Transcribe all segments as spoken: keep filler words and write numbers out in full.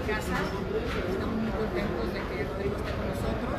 casa. Estamos muy contentos de que Rodrigo esté con nosotros.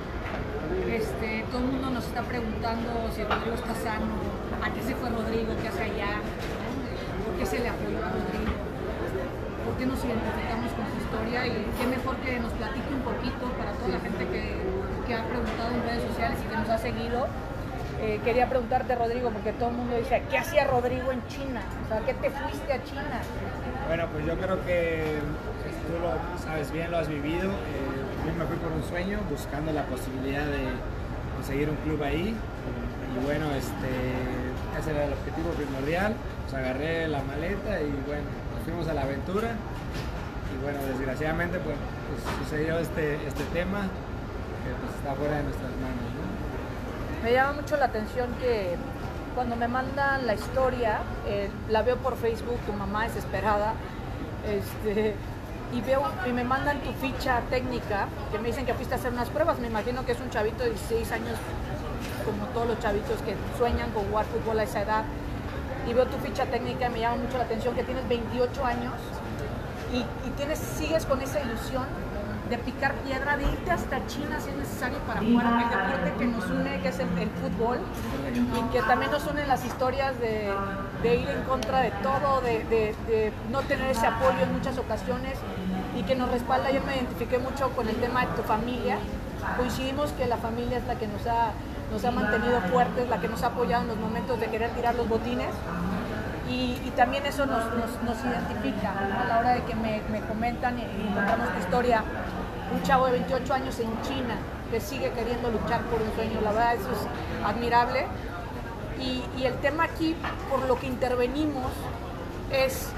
Este, todo el mundo nos está preguntando si Rodrigo está sano, a qué se fue Rodrigo, qué hace allá, ¿no? ¿Por qué se le apoyó a Rodrigo? ¿Por qué nos identificamos con su historia? Y qué mejor que nos platique un poquito para toda la gente que, que ha preguntado en redes sociales y que nos ha seguido. Eh, quería preguntarte, Rodrigo, porque todo el mundo dice, ¿qué hacía Rodrigo en China? O sea, ¿qué te fuiste a China? Bueno, pues yo creo que tú lo sabes bien, lo has vivido. Eh, yo me fui por un sueño, buscando la posibilidad de conseguir un club ahí. Y bueno, este, ese era el objetivo primordial. Pues agarré la maleta y bueno, nos fuimos a la aventura. Y bueno, desgraciadamente pues, pues sucedió este, este tema que pues, está fuera de nuestras manos, ¿no? Me llama mucho la atención que cuando me mandan la historia, eh, la veo por Facebook, tu mamá desesperada, este, y veo y me mandan tu ficha técnica, que me dicen que fuiste a hacer unas pruebas. Me imagino que es un chavito de dieciséis años, como todos los chavitos que sueñan con jugar fútbol a esa edad. Y veo tu ficha técnica y me llama mucho la atención que tienes veintiocho años y, y tienes, sigues con esa ilusión de picar piedra, de irte hasta China si es necesario para jugar el deporte que nos une, que es el, el fútbol, y que también nos unen las historias de, de ir en contra de todo, de, de, de no tener ese apoyo en muchas ocasiones y que nos respalda. Yo me identifiqué mucho con el tema de tu familia. Coincidimos que la familia es la que nos ha, nos ha mantenido fuertes, la que nos ha apoyado en los momentos de querer tirar los botines. Y, y también eso nos, nos, nos identifica, ¿no? A la hora de que me, me comentan y, y contamos tu historia. Un chavo de veintiocho años en China que sigue queriendo luchar por un sueño, la verdad eso es admirable. Y, y el tema aquí, por lo que intervenimos, es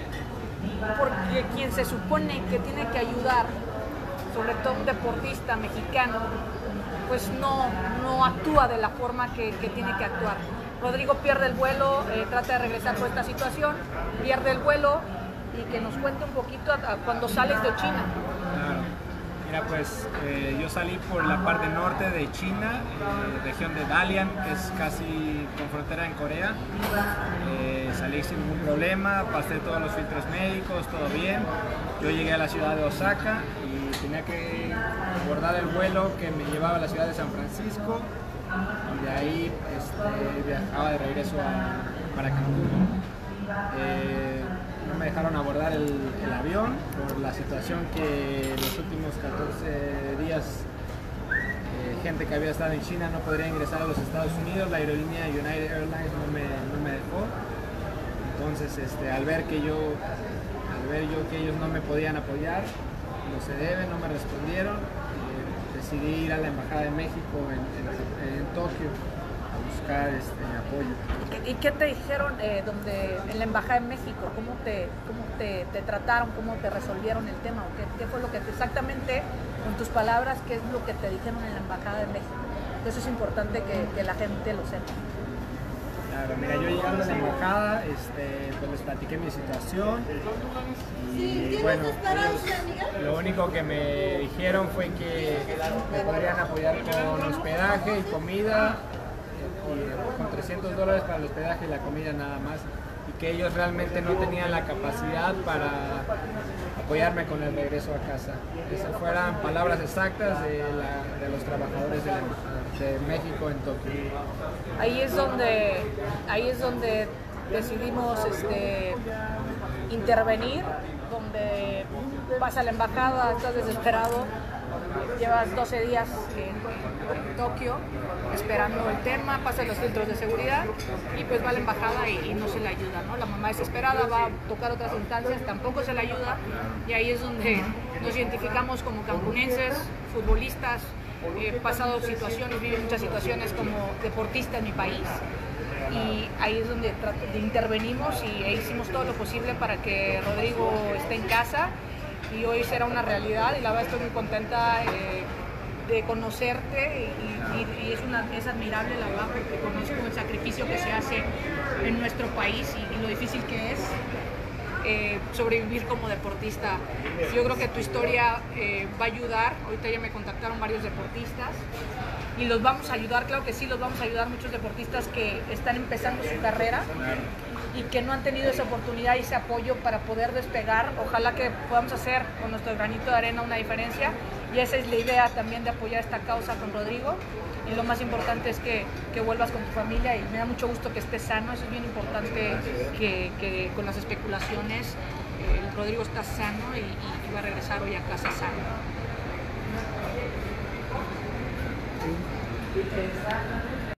porque quien se supone que tiene que ayudar, sobre todo un deportista mexicano, pues no, no actúa de la forma que, que tiene que actuar. Rodrigo pierde el vuelo, eh, trata de regresar por esta situación, pierde el vuelo, y que nos cuente un poquito a, a cuando sales de China. Claro. Mira, pues eh, yo salí por la parte norte de China, eh, región de Dalian, que es casi con frontera en Corea. Eh, salí sin ningún problema, pasé todos los filtros médicos, todo bien. Yo llegué a la ciudad de Osaka y tenía que abordar el vuelo que me llevaba a la ciudad de San Francisco. Y de ahí este, viajaba de regreso a, para Cancún. Eh, no me dejaron abordar el, el avión por la situación que los últimos catorce días eh, gente que había estado en China no podría ingresar a los Estados Unidos. La aerolínea United Airlines no me, no me dejó. Entonces este, al ver que yo al ver yo que ellos no me podían apoyar, no se debe, no me respondieron. Decidí ir a la Embajada de México en, en, en Tokio a buscar este, apoyo. ¿Y qué, y qué te dijeron eh, donde, en la Embajada de México? ¿Cómo, te, cómo te, te trataron? ¿Cómo te resolvieron el tema? ¿O qué, qué fue lo que te, exactamente, con tus palabras, qué es lo que te dijeron en la Embajada de México? Eso es importante que, que la gente lo sepa. Claro, mira, yo llegando a la embajada, este, pues les platiqué mi situación y bueno, ellos, lo único que me dijeron fue que me podrían apoyar con hospedaje y comida, y con trescientos dólares para el hospedaje y la comida nada más, y que ellos realmente no tenían la capacidad para apoyarme con el regreso a casa. Esas fueran palabras exactas de, la, de los trabajadores de la embajada de México en Tokio. Ahí es donde, ahí es donde decidimos este, intervenir, donde vas a la embajada, estás desesperado, llevas doce días en, en Tokio esperando el tema, pasan los filtros de seguridad y pues va a la embajada y, y no se le ayuda, ¿no? La mamá desesperada va a tocar otras instancias, tampoco se le ayuda, y ahí es donde nos identificamos como cancunenses, futbolistas. He pasado situaciones, vivo muchas situaciones como deportista en mi país, y ahí es donde intervenimos y e hicimos todo lo posible para que Rodrigo esté en casa, y hoy será una realidad, y la verdad estoy muy contenta eh, de conocerte, y, y, y es, una, es admirable, la verdad, porque conozco el sacrificio que se hace en nuestro país y, y lo difícil que es Eh, sobrevivir como deportista. Yo creo que tu historia eh, va a ayudar. Ahorita ya me contactaron varios deportistas y los vamos a ayudar, claro que sí, los vamos a ayudar, muchos deportistas que están empezando su carrera y que no han tenido esa oportunidad y ese apoyo para poder despegar. Ojalá que podamos hacer con nuestro granito de arena una diferencia, y esa es la idea también de apoyar esta causa con Rodrigo. Y lo más importante es que, que vuelvas con tu familia, y me da mucho gusto que estés sano. Eso es bien importante, que, que con las especulaciones eh, Rodrigo está sano y, y va a regresar hoy a casa sano.